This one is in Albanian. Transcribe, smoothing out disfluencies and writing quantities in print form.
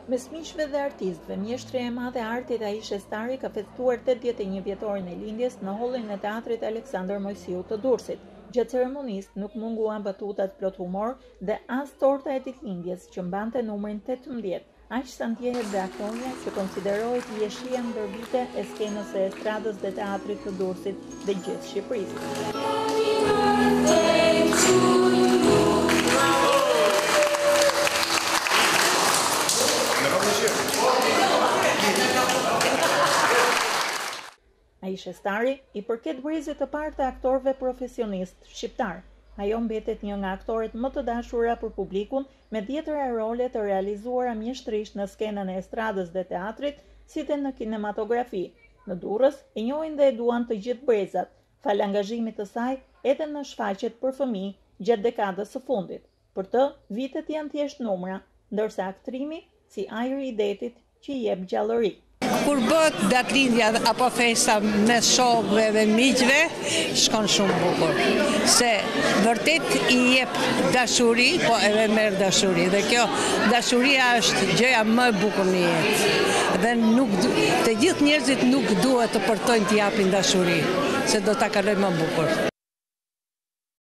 Mes miqve dhe artistëve, mjeshtria e madhe e artit Aisha Stari ka festuar 81 vjetorin e lindjes në hollin e teatrit Aleksandër Mojsiu të Durrësit. Gjatë ceremonisë nuk munguan batutat plot humor dhe as torta e ditëlindjes që mbante numrin 18, aq sa ndjehet dhe aktoria që konsiderohet jeshia ndër vite e skenës së estradës dhe teatrit të Durrësit dhe gjithë Shqipërisë. Aisha Stari i përket brezit të parë të aktorëve profesionistë shqiptar. Ajo mbetet një nga aktorët më të dashura për publikun, me 10 role të realizuara mjeshtrisht në skenën e estradës dhe teatrit, si dhe në kinematografi. Në Durrës e njohin dhe e duan të gjithë brezat, fal angazhimit të saj edhe në shfaqjet për fëmijë gjatë dekadës së fundit. Për të, vitet janë thjesht numra, ndërsa aktrimi si ajri i detit që i jep gjallëri. Kur bëhet datëlindja apo festa mes shokëve dhe miqve, shkon shumë bukur. Se vërtet i jep dashuri, po edhe merr dashuri. Dhe kjo dashuria është gjëja më e bukur në jetë. Dhe të gjithë njerëzit nuk duhet të përtojnë të japin dashuri, se do ta kalojnë më bukur.